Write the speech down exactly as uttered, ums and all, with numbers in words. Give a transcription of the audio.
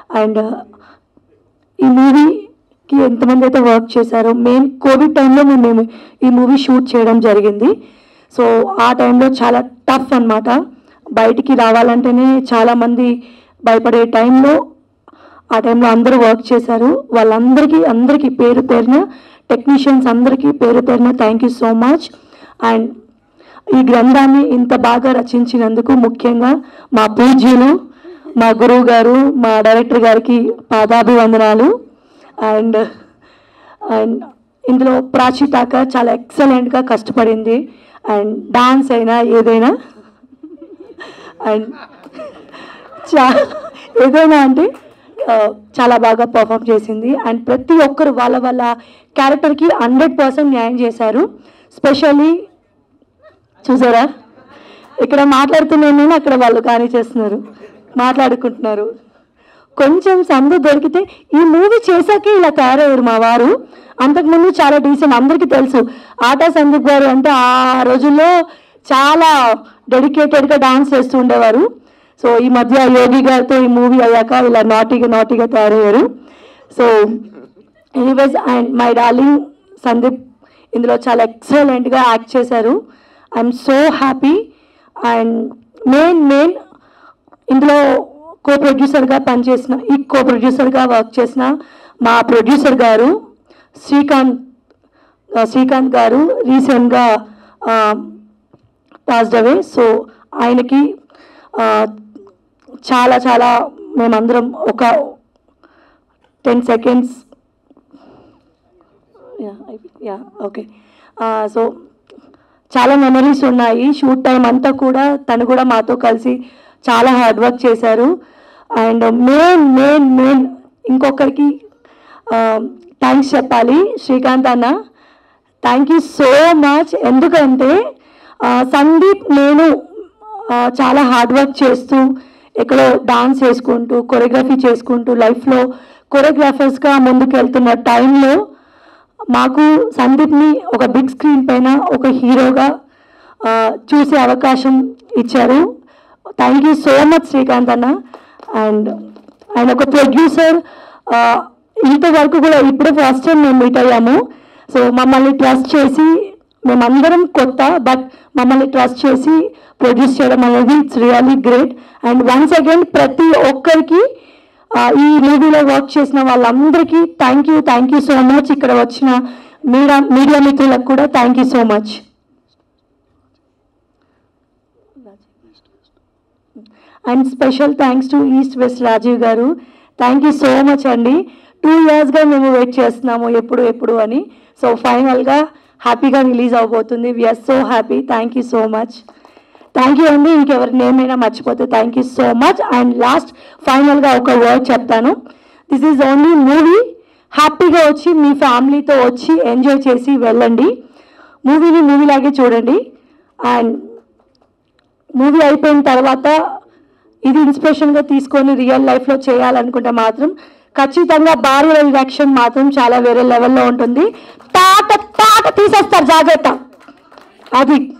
And ఈ మూవీకి ఎంతమంది అయితే వర్క్ చేశారో, మెయిన్ కోవిడ్ టైంలో మేము ఈ మూవీ షూట్ చేయడం జరిగింది. సో ఆ టైంలో చాలా టఫ్ అనమాట. బయటికి రావాలంటేనే చాలామంది భయపడే టైంలో ఆ టైంలో అందరూ వర్క్ చేశారు. వాళ్ళందరికీ అందరికీ పేరు పేరున, టెక్నీషియన్స్ అందరికీ పేరు పేరున thank you so much. And ఈ గ్రంథాన్ని ఇంత బాగా రచించినందుకు ముఖ్యంగా మా పూజ్యులు, మా గురువు గారు, మా డైరెక్టర్ గారికి పాదాభివందనాలు. అండ్ అండ్ ఇందులో ప్రాచితాక చాలా ఎక్సలెంట్గా కష్టపడింది. అండ్ డాన్స్ అయినా ఏదైనా అండ్ చా ఏదైనా అంటే చాలా బాగా పర్ఫామ్ చేసింది. అండ్ ప్రతి ఒక్కరు వాళ్ళ వాళ్ళ క్యారెక్టర్కి హండ్రెడ్ పర్సెంట్ న్యాయం చేశారు. స్పెషల్లీ చూసారా, ఇక్కడ మాట్లాడుతున్నాను నేను, అక్కడ వాళ్ళు కానీ చేస్తున్నారు, మాట్లాడుకుంటున్నారు. కొంచెం సందు దొరికితే ఈ మూవీ చేశాకే ఇలా తయారయ్యారు మా వారు. అంతకుముందు చాలా డీసెంట్, అందరికీ తెలుసు ఆటా సందీప్ గారు అంటే ఆ రోజుల్లో చాలా డెడికేటెడ్గా డాన్స్ చేస్తూ ఉండేవారు. సో ఈ మధ్య యోగి గారితో ఈ మూవీ అయ్యాక ఇలా నాటీగా నాటీగా తయారయ్యారు. So anyways, and my darling Sandeep ఇందులో చాలా ఎక్సలెంట్గా యాక్ట్ చేశారు. I'm so happy. And main main ఇందులో కో ప్రొడ్యూసర్గా పనిచేసిన, ఈ కో ప్రొడ్యూసర్గా వర్క్ చేసిన మా ప్రొడ్యూసర్ గారు శ్రీకాంత్ శ్రీకాంత్ గారు రీసెంట్గా పాస్డ్ అవే. సో ఆయనకి చాలా చాలా మేమందరం ఒక ten seconds yeah okay so చాలా మెమరీస్ ఉన్నాయి. షూట్ టైం అంతా కూడా తను కూడా మాతో కలిసి చాలా హార్డ్ వర్క్ చేశారు. అండ్ మెయిన్ మెయిన్ మెయిన్ ఇంకొకరికి థ్యాంక్స్ చెప్పాలి, శ్రీకాంత్ అన్న. Thank you so much. ఎందుకంటే సందీప్ నేను చాలా హార్డ్ వర్క్ చేస్తూ ఎక్కడో డాన్స్ చేసుకుంటూ కొరియోగ్రఫీ చేసుకుంటూ లైఫ్లో కొరియోగ్రాఫర్స్గా ముందుకు వెళ్తున్న టైంలో మాకు సందీప్ని ఒక బిగ్ స్క్రీన్ పైన ఒక హీరోగా చూసే అవకాశం ఇచ్చారు. Thank you so much Srikanth అన్న. అండ్ ఆయన ఒక ప్రొడ్యూసర్, ఇంతవరకు కూడా ఇప్పుడు ఫస్ట్ టైం మేము మీట్ అయ్యాము. సో మమ్మల్ని ట్రస్ట్ చేసి, మేమందరం కొత్త బట్ మమ్మల్ని ట్రస్ట్ చేసి ప్రొడ్యూస్ చేయడం అనేది it's really great. And once again ప్రతి ఒక్కరికి ఈ మూవీలో వర్క్ చేసిన వాళ్ళందరికీ thank you thank you so much. ఇక్కడ వచ్చిన మీడియా మీడియా మిత్రులకు కూడా thank you so much. And special thanks to east west Rajeev garu. Thank you so much అండి. టూ ఇయర్స్గా మేము వెయిట్ చేస్తున్నాము ఎప్పుడు ఎప్పుడు అని. సో ఫైనల్గా హ్యాపీగా రిలీజ్ అవబోతుంది. We're so happy. Thank you so much. Thank you అండి. ఇంకెవరి నేమ్ అయినా మర్చిపోతే thank you so much. And last ఫైనల్గా ఒక వర్డ్ చెప్తాను. This is only movie. హ్యాపీగా వచ్చి మీ ఫ్యామిలీతో వచ్చి ఎంజాయ్ చేసి వెళ్ళండి. మూవీని మూవీలాగే చూడండి. అండ్ మూవీ అయిపోయిన తర్వాత ఇది ఇన్స్పిరేషన్గా తీసుకొని రియల్ లైఫ్లో చేయాలనుకుంటే మాత్రం ఖచ్చితంగా భార్య రియాక్షన్ మాత్రం చాలా వేరే లెవెల్లో ఉంటుంది. తాట తాట తీసేస్తారు, జాగ్రత్త. అది